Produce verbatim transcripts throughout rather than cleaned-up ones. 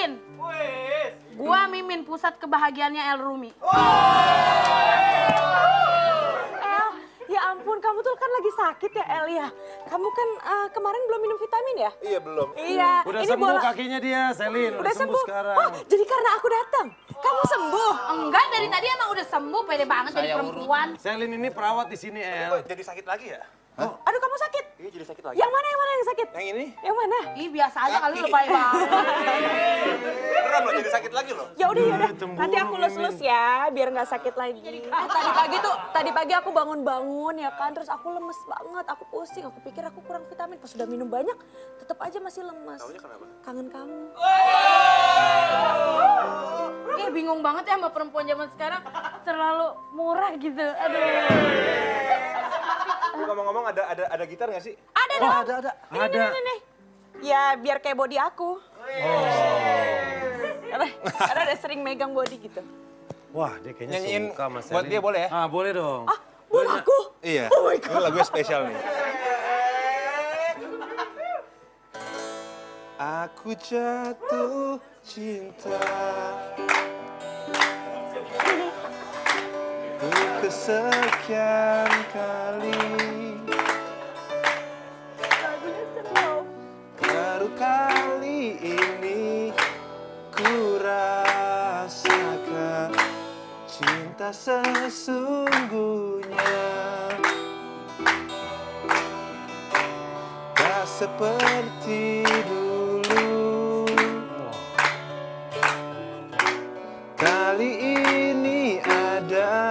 Selin. Gua Mimin, pusat kebahagiaannya El Rumi. El, ya ampun, kamu tuh kan lagi sakit ya El ya. Kamu kan uh, kemarin belum minum vitamin ya? Iya belum. Iya. Udah ini sembuh bola... kakinya dia, Selin. Udah, Udah sembuh, sembuh sekarang. Oh, jadi karena aku datang, kamu sembuh? Enggak, dari tadi emang udah sembuh, pede banget jadi perempuan. Selin ini perawat di sini, El. Jadi sakit lagi ya? Oh. Aduh, kamu sakit? Iya jadi sakit lagi. Yang mana, yang mana yang sakit? Yang ini? Yang mana? Ih, biasa aja kali lebay banget. Beneran loh, jadi sakit lagi loh. Ya udah, ya udah. Cemburu, Nanti aku lus-lus ya, biar nggak sakit lagi. Eh, tadi pagi tuh, tadi pagi aku bangun-bangun ya kan, terus aku lemes banget, aku pusing, aku pikir aku kurang vitamin. Pas sudah minum banyak, tetap aja masih lemes. Taunya kenapa? Kangen kamu. Ih, bingung banget ya sama perempuan zaman sekarang, terlalu murah gitu. Aduh. Ngomong-ngomong ada ada ada gitar nggak sih? Ada Oh, dong. ada, ada. Ini, Ada. Nih, nih, nih. Ya biar kayak body aku. Karena, karena udah sering megang body gitu. Wah, dia kayaknya Nyanyiin suka sama Selin. buat dia boleh ya? Ah, boleh dong. Ah, buat aku? Iya. Oh my God. Ini lagunya spesial nih. Aku jatuh cinta untuk kesekian kali. Lagunya slow. Baru kali ini ku rasakan cinta sesungguhnya. Tak seperti dulu. Kali ini ada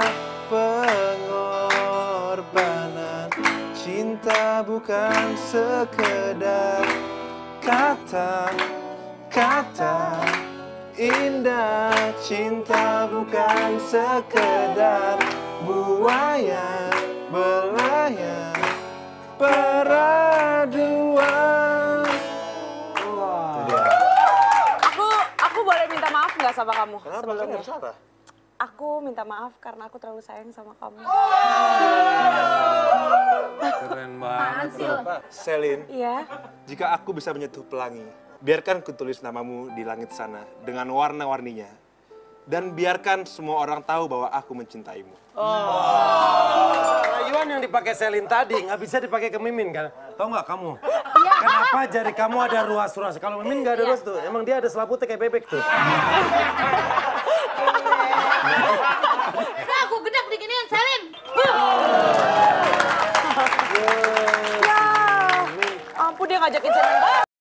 pengorbanan. Cinta bukan sekedar kata-kata indah. Cinta bukan sekedar buaya belayar peraduan. Aku aku boleh minta maaf nggak sama kamu? Kenapa? Kan sebelumnya? nggak salah. Aku minta maaf karena aku terlalu sayang sama kamu. Keren banget. Selin, Iya. jika aku bisa menyentuh pelangi, biarkan ku tulis namamu di langit sana dengan warna-warninya. Dan biarkan semua orang tahu bahwa aku mencintaimu. Rayuan yang dipakai Selin tadi nggak bisa dipakai ke Mimin kan? Tahu nggak kamu? Kenapa jari kamu ada ruas-ruas? Kalau Mimin nggak ada ruas tuh, emang dia ada selaputnya kayak bebek tuh. Nah, aku gedak diginiin, Selin. Ya, ampun dia ngajakin senang banget.